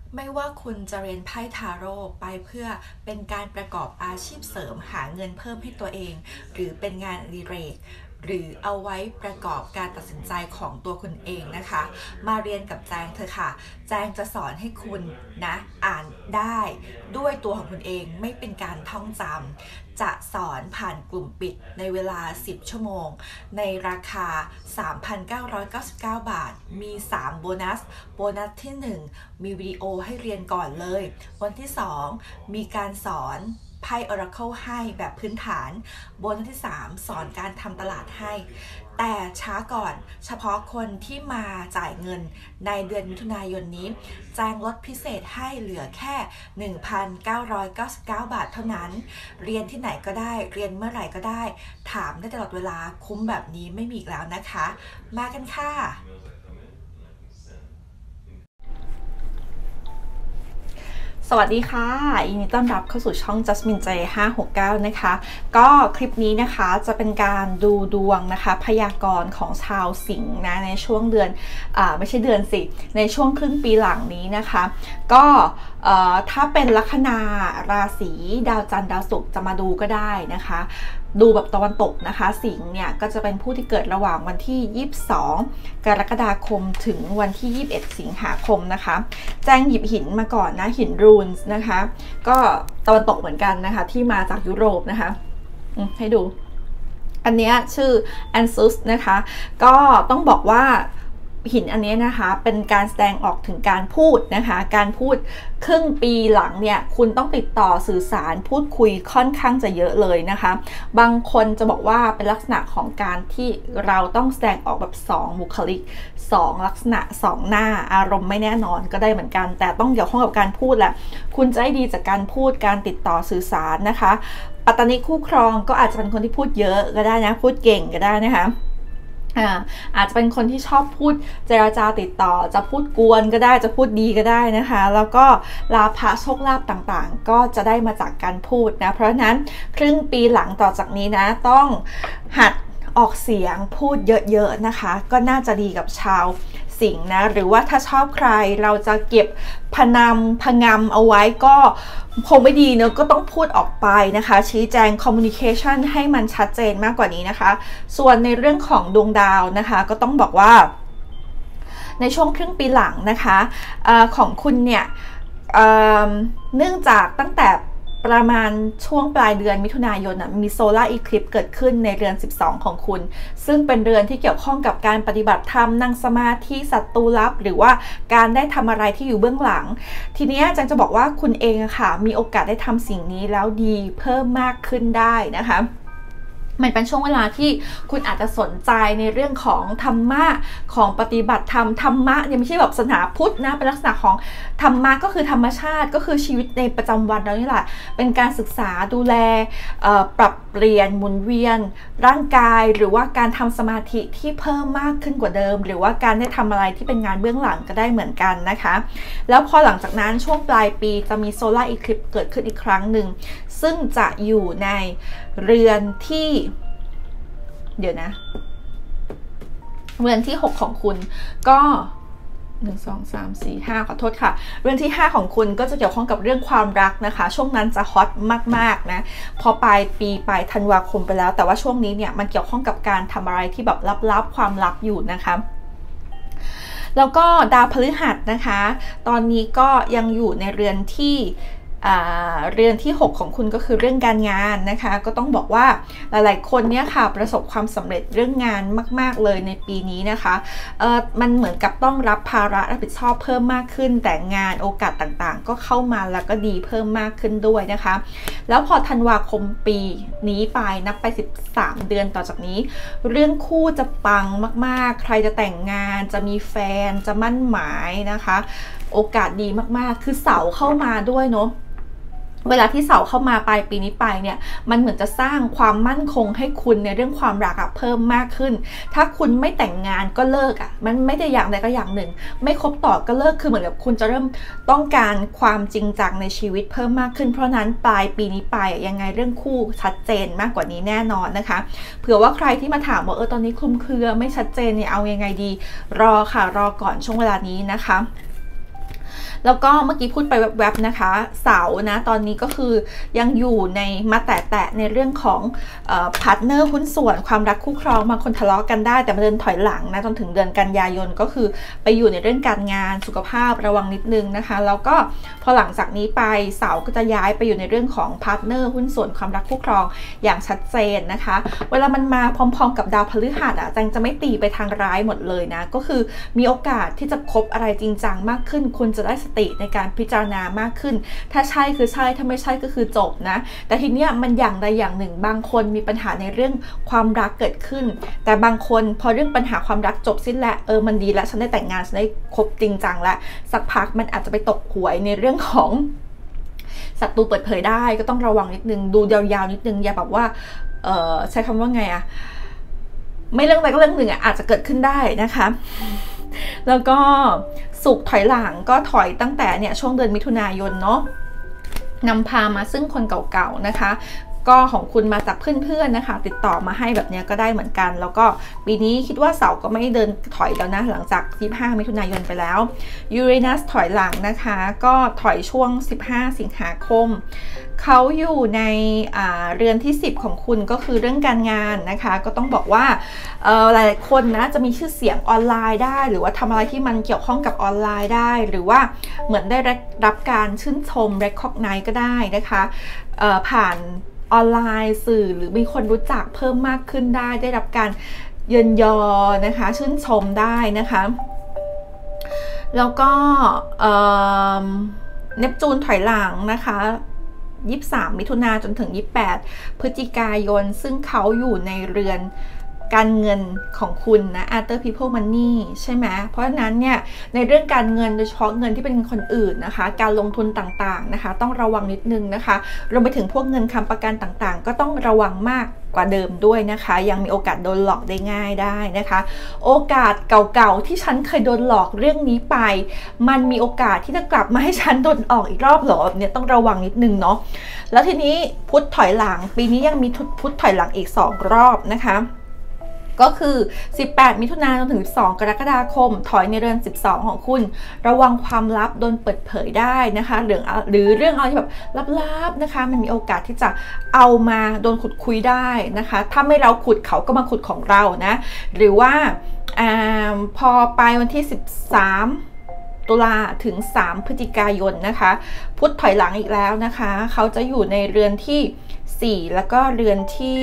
ไม่ว่าคุณจะเรียนไพ่ทาโร่ไปเพื่อเป็นการประกอบอาชีพเสริมหาเงินเพิ่มให้ตัวเองหรือเป็นงานอดิเรกหรือเอาไว้ประกอบการตัดสินใจของตัวคุณเองนะคะมาเรียนกับแจงเถอะค่ะแจงจะสอนให้คุณนะอ่านได้ด้วยตัวของคุณเองไม่เป็นการท่องจำจะสอนผ่านกลุ่มปิดในเวลา10ชั่วโมงในราคา 3,999 บาทมี3โบนัสที่1มีวิดีโอให้เรียนก่อนเลยวันที่2มีการสอนไพ่ Oracle ให้แบบพื้นฐานโบนัสที่3สอนการทำตลาดให้แต่ช้าก่อนเฉพาะคนที่มาจ่ายเงินในเดือนมิถุนายนนี้แจ้งลดพิเศษให้เหลือแค่ 1,999 บาทเท่านั้นเรียนที่ไหนก็ได้เรียนเมื่อไหร่ก็ได้ถามได้ตลอดเวลาคุ้มแบบนี้ไม่มีอีกแล้วนะคะมากันค่ะสวัสดีค่ะยินดีต้อนรับเข้าสู่ช่อง Jasmine J 569นะคะก็คลิปนี้นะคะจะเป็นการดูดวงนะคะพยากรณ์ของชาวสิงห์นะในช่วงเดือนไม่ใช่เดือนสิในช่วงครึ่งปีหลังนี้นะคะก็ถ้าเป็นลัคนาราศีดาวจันทร์ดาวศุกร์จะมาดูก็ได้นะคะดูแบบตะวันตกนะคะสิงห์เนี่ยก็จะเป็นผู้ที่เกิดระหว่างวันที่22กรกฎาคมถึงวันที่21สิงหาคมนะคะแจ้งหยิบหินมาก่อนนะหินรูนส์นะคะก็ตะวันตกเหมือนกันนะคะที่มาจากยุโรปนะคะให้ดูอันนี้ชื่อแอนซุสนะคะก็ต้องบอกว่าหินอันนี้นะคะเป็นการแสดงออกถึงการพูดนะคะการพูดครึ่งปีหลังเนี่ยคุณต้องติดต่อสื่อสารพูดคุยค่อนข้างจะเยอะเลยนะคะบางคนจะบอกว่าเป็นลักษณะของการที่เราต้องแสดงออกแบบ2บุคลิก2ลักษณะ2หน้าอารมณ์ไม่แน่นอนก็ได้เหมือนกันแต่ต้องเกี่ยวข้องกับการพูดแหละคุณจะได้ดีจากการพูดการติดต่อสื่อสารนะคะปัตตานีคู่ครองก็อาจจะเป็นคนที่พูดเยอะก็ได้นะพูดเก่งก็ได้นะคะอาจจะเป็นคนที่ชอบพูดเจรจาติดต่อจะพูดกวนก็ได้จะพูดดีก็ได้นะคะแล้วก็ลาภะโชคลาภต่างๆก็จะได้มาจากการพูดนะเพราะฉะนั้นครึ่งปีหลังต่อจากนี้นะต้องหัดออกเสียงพูดเยอะๆนะคะก็น่าจะดีกับชาวสิงห์นะหรือว่าถ้าชอบใครเราจะเก็บพงำเอาไว้ก็คงไม่ดีเนอะก็ต้องพูดออกไปนะคะชี้แจง communication ให้มันชัดเจนมากกว่านี้นะคะส่วนในเรื่องของดวงดาวนะคะก็ต้องบอกว่าในช่วงครึ่งปีหลังนะคะของคุณเนี่ยเนื่องจากตั้งแต่ประมาณช่วงปลายเดือนมิถุนายนมีโซลาร์อีคลิปเกิดขึ้นในเรือน12ของคุณซึ่งเป็นเรือนที่เกี่ยวข้องกับการปฏิบัติธรรมนั่งสมาธิศัตรูลับหรือว่าการได้ทำอะไรที่อยู่เบื้องหลังทีนี้จังจะบอกว่าคุณเองค่ะมีโอกาสได้ทำสิ่งนี้แล้วดีเพิ่มมากขึ้นได้นะคะมันเป็นช่วงเวลาที่คุณอาจจะสนใจในเรื่องของธรรมะของปฏิบัติธรรมะเนี่ยไม่ใช่แบบศาสนาพุทธนะเป็นลักษณะของธรรมะก็คือธรรมชาติก็คือชีวิตในประจำวันเรานี่แหละเป็นการศึกษาดูแลปรับเปลี่ยนหมุนเวียนร่างกายหรือว่าการทำสมาธิที่เพิ่มมากขึ้นกว่าเดิมหรือว่าการได้ทำอะไรที่เป็นงานเบื้องหลังก็ได้เหมือนกันนะคะแล้วพอหลังจากนั้นช่วงปลายปีจะมีโซลาร์อีคลิปเกิดขึ้นอีกครั้งหนึ่งซึ่งจะอยู่ในเรือนที่เดี๋ยวนะเรือนที่6ของคุณก็1 2 3 4 5ขอโทษค่ะเรื่องที่5ของคุณก็จะเกี่ยวข้องกับเรื่องความรักนะคะช่วงนั้นจะฮอตมากๆนะพอปลายปีปลายธันวาคมไปแล้วแต่ว่าช่วงนี้เนี่ยมันเกี่ยวข้องกับการทำอะไรที่แบบลับๆความลับอยู่นะคะแล้วก็ดาวพฤหัสนะคะตอนนี้ก็ยังอยู่ในเรือนที่6ของคุณก็คือเรื่องการงานนะคะก็ต้องบอกว่าหลายๆคนเนี่ยค่ะประสบความสำเร็จเรื่องงานมากๆเลยในปีนี้นะคะมันเหมือนกับต้องรับภาระรับผิดชอบเพิ่มมากขึ้นแต่งานโอกาสต่างๆก็เข้ามาแล้วก็ดีเพิ่มมากขึ้นด้วยนะคะแล้วพอธันวาคมปีนี้ไปนับไป13เดือนต่อจากนี้เรื่องคู่จะปังมากๆใครจะแต่งงานจะมีแฟนจะมั่นหมายนะคะโอกาสดีมากๆคือเสาเข้ามาด้วยเนาะเวลาที่เสาเข้ามาปลายปีนี้ไปเนี่ยมันเหมือนจะสร้างความมั่นคงให้คุณในเรื่องความรักเพิ่มมากขึ้นถ้าคุณไม่แต่งงานก็เลิกมันไม่ได้อย่างใดก็อย่างหนึ่งไม่คบต่อก็เลิกคือเหมือนกับคุณจะเริ่มต้องการความจริงจังในชีวิตเพิ่มมากขึ้นเพราะนั้นปลายปีนี้ไปยังไงเรื่องคู่ชัดเจนมากกว่านี้แน่นอนนะคะเผื่อว่าใครที่มาถามว่าตอนนี้คลุมเครือไม่ชัดเจนเนี่ยเอายังไงดีรอค่ะรอก่อนช่วงเวลานี้นะคะแล้วก็เมื่อกี้พูดไปแวบๆนะคะเสาร์นะตอนนี้ก็คือยังอยู่ในมาแตะในเรื่องของพาร์ทเนอร์หุ้นส่วนความรักคู่ครองบางคนทะเลาะกันได้แต่มาเดินถอยหลังนะจนถึงเดือนกันยายนก็คือไปอยู่ในเรื่องการงานสุขภาพระวังนิดนึงนะคะแล้วก็พอหลังจากนี้ไปเสาร์ก็จะย้ายไปอยู่ในเรื่องของพาร์ทเนอร์หุ้นส่วนความรักคู่ครองอย่างชัดเจนนะคะเวลามันมาพร้อมๆกับดาวพฤหัสอ่ะจังจะไม่ตีไปทางร้ายหมดเลยนะก็คือมีโอกาสที่จะคบอะไรจริงจังมากขึ้นคุณจะได้สติในการพิจารณามากขึ้นถ้าใช่คือใช่ถ้าไม่ใช่ก็คือจบนะแต่ทีเนี้ยมันอย่างใดอย่างหนึ่งบางคนมีปัญหาในเรื่องความรักเกิดขึ้นแต่บางคนพอเรื่องปัญหาความรักจบสิ้นแล้วมันดีแล้วฉันได้แต่งงานฉันได้คบจริงจังแล้วสักพักมันอาจจะไปตกหวยในเรื่องของศัตรูเปิดเผยได้ก็ต้องระวังนิดนึงดูยาวๆนิดนึงอย่าแบบว่าใช้คำว่าไงอะไม่เรื่องใดก็เรื่องหนึ่งอาจจะเกิดขึ้นได้นะคะแล้วก็สุขถอยหลังก็ถอยตั้งแต่เนี่ยช่วงเดือนมิถุนายนเนาะนำพามาซึ่งคนเก่าๆนะคะก็ของคุณมาจากเพื่อนๆนะคะติดต่อมาให้แบบนี้ก็ได้เหมือนกันแล้วก็ปีนี้คิดว่าเสาร์ก็ไม่เดินถอยแล้วนะหลังจาก25มิถุนายนไปแล้วยูเรนัสถอยหลังนะคะก็ถอยช่วง15สิงหาคมเขาอยู่ในเรือนที่10ของคุณก็คือเรื่องการงานนะคะก็ต้องบอกว่าหลายๆคนนะจะมีชื่อเสียงออนไลน์ได้หรือว่าทำอะไรที่มันเกี่ยวข้องกับออนไลน์ได้หรือว่าเหมือนได้รับการชื่นชม recognize ก็ได้นะคะผ่านออนไลน์สื่อหรือมีคนรู้จักเพิ่มมากขึ้นได้รับการเยินยอนะคะชื่นชมได้นะคะแล้วก็เนปจูนถอยหลังนะคะ23มิถุนาจนถึง28พฤศจิกายนซึ่งเขาอยู่ในเรือนการเงินของคุณนะ Other People Money ใช่ไหมเพราะฉะนั้นเนี่ยในเรื่องการเงินโดยเฉพาะเงินที่เป็นคนอื่นนะคะการลงทุนต่างๆนะคะต้องระวังนิดนึงนะคะรวมไปถึงพวกเงินค้ำประกันต่างๆก็ต้องระวังมากกว่าเดิมด้วยนะคะยังมีโอกาสโดนหลอกได้ง่ายได้นะคะโอกาสเก่าๆที่ฉันเคยโดนหลอกเรื่องนี้ไปมันมีโอกาสที่จะกลับมาให้ฉันโดนออกอีกรอบหรอเนี่ยต้องระวังนิดนึงเนาะแล้วทีนี้พุธถอยหลังปีนี้ยังมีพุธถอยหลังอีก2รอบนะคะก็คือ18มิถุนายนจนถึง2กรกฎาคมถอยในเรือน12ของคุณระวังความลับโดนเปิดเผยได้นะคะหรือเรื่องอะไรที่แบบลับๆนะคะมันมีโอกาสที่จะเอามาโดนขุดคุยได้นะคะถ้าไม่เราขุดเขาก็มาขุดของเรานะหรือว่าพอไปวันที่13ตุลาถึง3พฤศจิกายนนะคะพุธถอยหลังอีกแล้วนะคะเขาจะอยู่ในเรือนที่4แล้วก็เรือนที่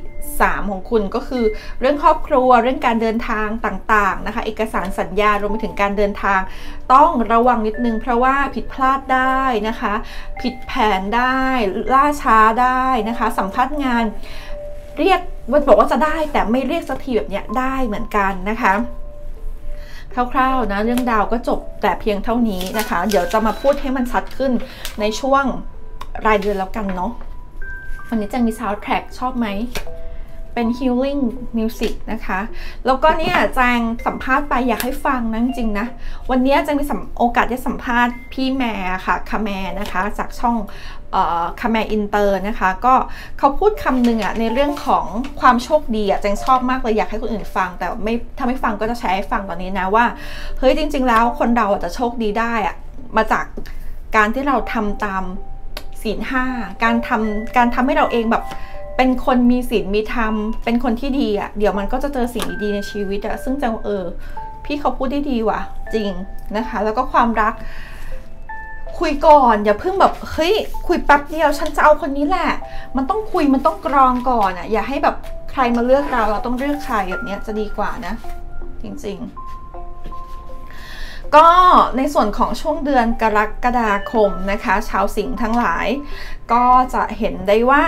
3ของคุณก็คือเรื่องครอบครัวเรื่องการเดินทางต่างๆนะคะเอกสารสัญญารวมไปถึงการเดินทางต้องระวังนิดนึงเพราะว่าผิดพลาดได้นะคะผิดแผนได้ล่าช้าได้นะคะสัมภาษณ์งานเรียกบอกว่าจะได้แต่ไม่เรียกสักทีแบบเนี้ยได้เหมือนกันนะคะคร่าวๆนะเรื่องดาวก็จบแต่เพียงเท่านี้นะคะเดี๋ยวจะมาพูดให้มันชัดขึ้นในช่วงรายเดือนแล้วกันเนาะวันนี้จะมี soundtrack ชอบไหมเป็น healing music นะคะแล้วก็เนี่ยแจงสัมภาษณ์ไปอยากให้ฟังนะจริงๆนะวันนี้แจงมีโอกาสได้สัมภาษณ์พี่แม่ค่ะคาแมนะคะจากช่องคาแมอินเตอร์นะคะก็เขาพูดคำหนึ่งในเรื่องของความโชคดีแจงชอบมากเลยอยากให้คนอื่นฟังแต่ถ้าไม่ฟังก็จะแชร์ให้ฟังตอนนี้นะว่าเฮ้ยจริงๆแล้วคนเราจะโชคดีได้มาจากการที่เราทำตามศีล5การทำให้เราเองแบบเป็นคนมีศีลมีธรรมเป็นคนที่ดีเดี๋ยวมันก็จะเจอสิ่งดีๆในชีวิตซึ่งจังพี่เขาพูดได้ดีว่ะจริงนะคะแล้วก็ความรักคุยก่อนอย่าเพิ่งแบบเฮ้ยคุยแป๊บเดียวฉันจะเอาคนนี้แหละมันต้องคุยมันต้องกรองก่อนอย่าให้แบบใครมาเลือกเราต้องเลือกใครแบบนี้จะดีกว่านะจริงๆก็ในส่วนของช่วงเดือนกรกฎาคมนะคะชาวสิงห์ทั้งหลายก็จะเห็นได้ว่า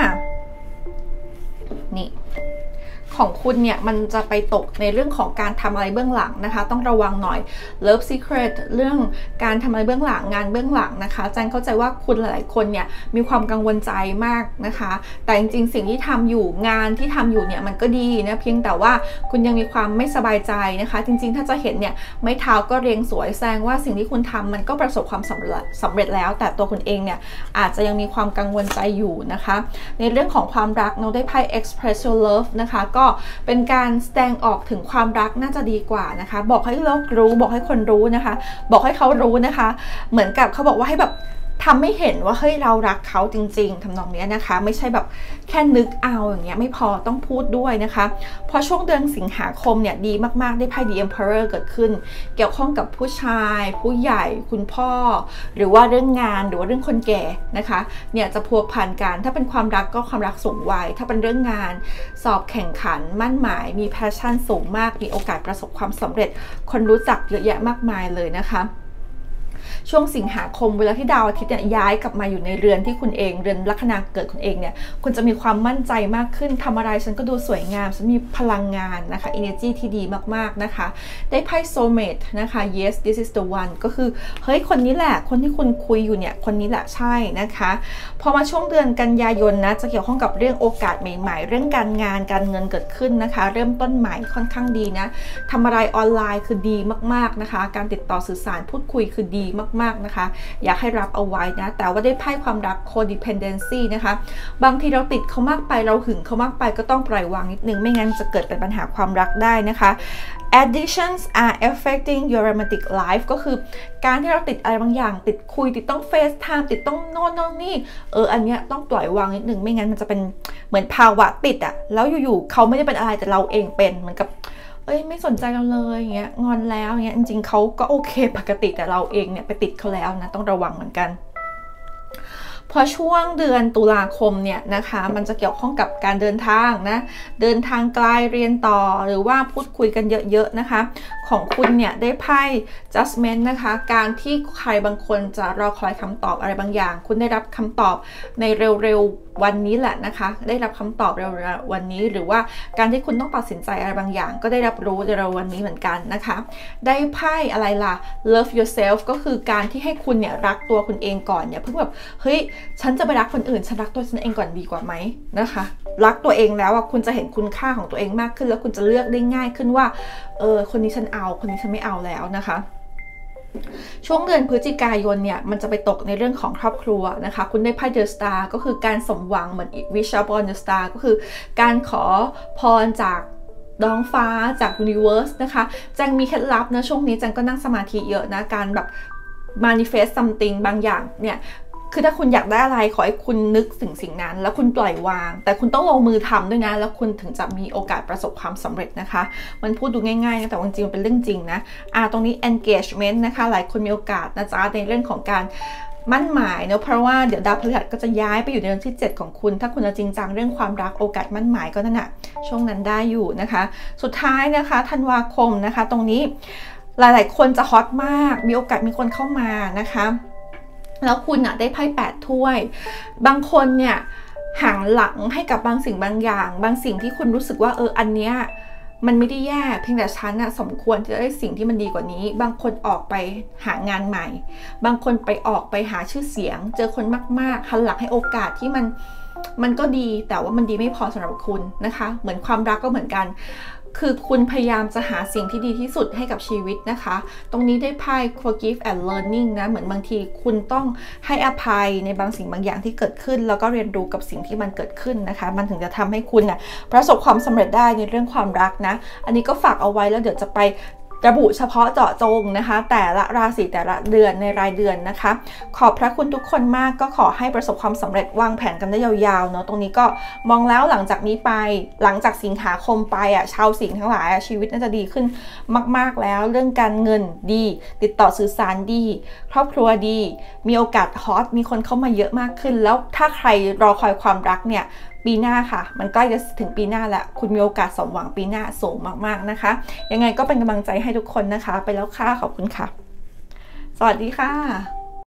นี่ของคุณเนี่ยมันจะไปตกในเรื่องของการทำอะไรเบื้องหลังนะคะต้องระวังหน่อย Love Secret เรื่องการทำอะไรเบื้องหลังงานเบื้องหลังนะคะแจงเข้าใจว่าคุณหลายๆคนเนี่ยมีความกังวลใจมากนะคะแต่จริงๆสิ่งที่ทำอยู่งานที่ทำอยู่เนี่ยมันก็ดีนะเพียงแต่ว่าคุณยังมีความไม่สบายใจนะคะจริงๆถ้าจะเห็นเนี่ยไม้เท้าก็เรียงสวยแสดงว่าสิ่งที่คุณทำมันก็ประสบความสำเร็จแล้วแต่ตัวคุณเองเนี่ยอาจจะยังมีความกังวลใจอยู่นะคะในเรื่องของความรักเราได้ไพ่ Express Your Love นะคะก็ก็เป็นการแสดงออกถึงความรักน่าจะดีกว่านะคะบอกให้โลกรู้บอกให้คนรู้นะคะบอกให้เขารู้นะคะเหมือนกับเขาบอกว่าให้แบบทำให้เห็นว่าเฮ้ยเรารักเขาจริงๆทำนองนี้นะคะไม่ใช่แบบแค่นึกเอาอย่างเงี้ยไม่พอต้องพูดด้วยนะคะพอช่วงเดือนสิงหาคมเนี่ยดีมากๆได้ไพ่ The Emperor เกิดขึ้นเกี่ยวข้องกับผู้ชายผู้ใหญ่คุณพ่อหรือว่าเรื่องงานหรือว่าเรื่องคนแก่นะคะเนี่ยจะพัวพันกันถ้าเป็นความรักก็ความรักสูงวัยถ้าเป็นเรื่องงานสอบแข่งขันมั่นหมายมีแพชชั่นสูงมากมีโอกาสประสบความสำเร็จคนรู้จักเยอะแยะมากมายเลยนะคะช่วงสิงหาคมเวลาที่ดาวอาทิตย์เนี่ยย้ายกลับมาอยู่ในเรือนที่คุณเองเรือนลัคนาเกิดคุณเองเนี่ยคุณจะมีความมั่นใจมากขึ้นทำอะไรฉันก็ดูสวยงามฉันมีพลังงานนะคะ energy ที่ดีมากๆนะคะได้ไพ่ soulmate นะคะ yes this is the one ก็คือเฮ้ยคนนี้แหละคนที่คุณคุยอยู่เนี่ยคนนี้แหละใช่นะคะพอมาช่วงเดือนกันยายนนะจะเกี่ยวข้องกับเรื่องโอกาสใหม่ๆเรื่องการงานการเงินเกิดขึ้นนะคะเริ่มต้นใหม่ค่อนข้างดีนะทำอะไรออนไลน์คือดีมากๆนะคะการติดต่อสื่อสารพูดคุยคือดีมากๆนะคะอยากให้รับเอาไว้นะแต่ว่าได้ไพ่ความรัก codependency นะคะบางทีเราติดเขามากไปเราหึงเขามากไปก็ต้องปล่อยวางนิดนึงไม่งั้นจะเกิดเป็นปัญหาความรักได้นะคะ addictions are affecting your romantic life ก็คือการที่เราติดอะไรบางอย่างติดคุยติดต้อง FaceTime ติดต้องโน่นนี่อันเนี้ยต้องปล่อยวางนิดนึงไม่งั้นมันจะเป็นเหมือนภาวะติดอะแล้วอยู่ๆเขาไม่ได้เป็นอะไรแต่เราเองเป็นเหมือนกับไม่สนใจเราเลยอย่างเงี้ยงอนแล้วอย่างเงี้ยจริงๆเขาก็โอเคปกติแต่เราเองเนี่ยไปติดเขาแล้วนะต้องระวังเหมือนกันพอช่วงเดือนตุลาคมเนี่ยนะคะมันจะเกี่ยวข้องกับการเดินทางนะเดินทางไกลเรียนต่อหรือว่าพูดคุยกันเยอะๆนะคะของคุณเนี่ยได้ไพ่ judgment นะคะการที่ใครบางคนจะรอคอยคำตอบอะไรบางอย่างคุณได้รับคำตอบในเร็วๆวันนี้แหละนะคะได้รับคำตอบเร็วๆวันนี้หรือว่าการที่คุณต้องตัดสินใจอะไรบางอย่างก็ได้รับรู้ในเร็ววันนี้เหมือนกันนะคะได้ไพ่อะไรล่ะ love yourself ก็คือการที่ให้คุณเนี่ยรักตัวคุณเองก่อนอย่าเพิ่งแบบเฮ้ยฉันจะไปรักคนอื่นฉันรักตัวฉันเองก่อนดีกว่าไหมนะคะรักตัวเองแล้วคุณจะเห็นคุณค่าของตัวเองมากขึ้นแล้วคุณจะเลือกได้ง่ายขึ้นว่าคนนี้ฉันเอาคนนี้ฉันไม่เอาแล้วนะคะช่วงเดือนพฤศจิกายนเนี่ยมันจะไปตกในเรื่องของครอบครัวนะคะคุณได้ไพ่เดอะสตาร์ก็คือการสมหวังเหมือนวิชาบอลเดอะสตาร์ก็คือการขอพรจากดวงฟ้าจากยูนิเวอร์สนะคะจังมีเคล็ดลับนะช่วงนี้จังก็นั่งสมาธิเยอะนะการแบบ manifest something บางอย่างเนี่ยคือถ้าคุณอยากได้อะไรขอให้คุณนึกสิ่งนั้นแล้วคุณปล่อยวางแต่คุณต้องลงมือทำด้วยนะแล้วคุณถึงจะมีโอกาสประสบความสำเร็จนะคะมันพูดดูง่ายๆนะแต่จริงๆมันเป็นเรื่องจริงนะตรงนี้ engagement นะคะหลายคนมีโอกาสนะจ๊ะในเรื่องของการมั่นหมายเนาะเพราะว่าเดี๋ยวดาวพฤหัสก็จะย้ายไปอยู่ในเดือนที่7ของคุณถ้าคุณจะจริงจังเรื่องความรักโอกาสมั่นหมายก็นั่นแหะช่วงนั้นได้อยู่นะคะสุดท้ายนะคะธันวาคมนะคะตรงนี้หลายๆคนจะฮอตมากมีโอกาสมีคนเข้ามานะคะแล้วคุณได้ไพ่8ถ้วยบางคนเนี่ยหันหลังให้กับบางสิ่งบางอย่างบางสิ่งที่คุณรู้สึกว่าอันเนี้ยมันไม่ได้แย่เพียงแต่ฉันสมควรจะได้สิ่งที่มันดีกว่านี้บางคนออกไปหางานใหม่บางคนออกไปหาชื่อเสียงเจอคนมากๆหันหลังให้โอกาสที่มันก็ดีแต่ว่ามันดีไม่พอสำหรับคุณนะคะเหมือนความรักก็เหมือนกันคือคุณพยายามจะหาสิ่งที่ดีที่สุดให้กับชีวิตนะคะตรงนี้ได้ไพ่ forgive and learning นะเหมือนบางทีคุณต้องให้อภัยในบางสิ่งบางอย่างที่เกิดขึ้นแล้วก็เรียนรู้กับสิ่งที่มันเกิดขึ้นนะคะมันถึงจะทำให้คุณประสบความสำเร็จได้ในเรื่องความรักนะอันนี้ก็ฝากเอาไว้แล้วเดี๋ยวจะไประบุเฉพาะเจาะจงนะคะแต่ละราศีแต่ละเดือนในรายเดือนนะคะขอบพระคุณทุกคนมากก็ขอให้ประสบความสำเร็จวางแผนกันได้ยาวๆเนาะตรงนี้ก็มองแล้วหลังจากนี้ไปหลังจากสิงหาคมไปชาวสิงห์ทั้งหลายชีวิตน่าจะดีขึ้นมากๆแล้วเรื่องการเงินดีติดต่อสื่อสารดีครอบครัวดีมีโอกาสฮอตมีคนเข้ามาเยอะมากขึ้นแล้วถ้าใครรอคอยความรักเนี่ยปีหน้าค่ะมันใกล้จะถึงปีหน้าแล้วคุณมีโอกาสสมหวังปีหน้าสูงมากๆนะคะยังไงก็เป็นกำลังใจให้ทุกคนนะคะไปแล้วค่ะขอบคุณค่ะสวัสดีค่ะ